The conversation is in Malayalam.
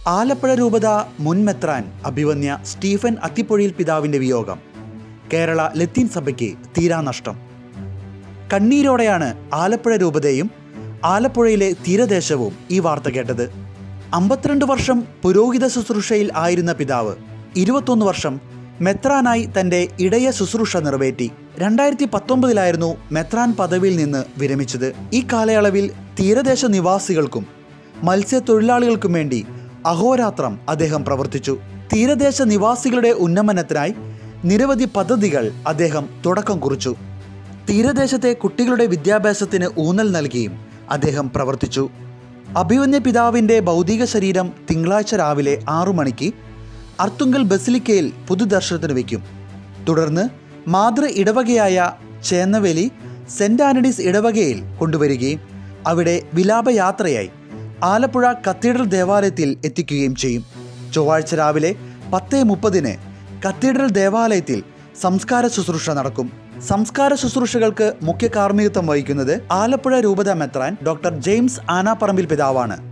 ആലപ്പുഴ രൂപത മുൻ മെത്രാൻ അഭിവന്യ സ്റ്റീഫൻ അത്തിപ്പൊഴിയിൽ പിതാവിൻ്റെ വിയോഗം കേരള ലത്തീൻ സഭയ്ക്ക് തീരാനഷ്ടം. കണ്ണീരോടെയാണ് ആലപ്പുഴ രൂപതയും ആലപ്പുഴയിലെ തീരദേശവും ഈ വാർത്ത കേട്ടത്. 52 വർഷം പുരോഹിത ശുശ്രൂഷയിൽ ആയിരുന്ന പിതാവ് 21 വർഷം മെത്രാനായി തൻ്റെ ഇടയ ശുശ്രൂഷ നിറവേറ്റി. 2019 മെത്രാൻ പദവിയിൽ നിന്ന് വിരമിച്ചത്. ഈ കാലയളവിൽ തീരദേശ നിവാസികൾക്കും മത്സ്യത്തൊഴിലാളികൾക്കും വേണ്ടി അഹോരാത്രം അദ്ദേഹം പ്രവർത്തിച്ചു. തീരദേശ നിവാസികളുടെ ഉന്നമനത്തിനായി നിരവധി പദ്ധതികൾ അദ്ദേഹം തുടക്കം കുറിച്ചു. തീരദേശത്തെ കുട്ടികളുടെ വിദ്യാഭ്യാസത്തിന് ഊന്നൽ നൽകിയും അദ്ദേഹം പ്രവർത്തിച്ചു. അഭിവന്യ പിതാവിൻ്റെ ഭൗതിക ശരീരം തിങ്കളാഴ്ച രാവിലെ 6 മണിക്ക് അർത്തുങ്കൽ ബസിലിക്കയിൽ പൊതുദർശനത്തിന് വയ്ക്കും. തുടർന്ന് മാതൃ ഇടവകയായ ചേന്നവേലി സെൻറ് ആൻ്റണീസ് ഇടവകയിൽ കൊണ്ടുവരികയും അവിടെ വിലാപയാത്രയായി ആലപ്പുഴ കത്തീഡ്രൽ ദേവാലയത്തിൽ എത്തിക്കുകയും ചെയ്യും. ചൊവ്വാഴ്ച രാവിലെ 10:30 കത്തീഡ്രൽ ദേവാലയത്തിൽ സംസ്കാര ശുശ്രൂഷ നടക്കും. സംസ്കാര ശുശ്രൂഷകൾക്ക് മുഖ്യ കാർമ്മികത്വം വഹിക്കുന്നത് ആലപ്പുഴ രൂപത മെത്രാൻ ഡോക്ടർ ജെയിംസ് ആനാപ്പറമ്പിൽ പിതാവാണ്.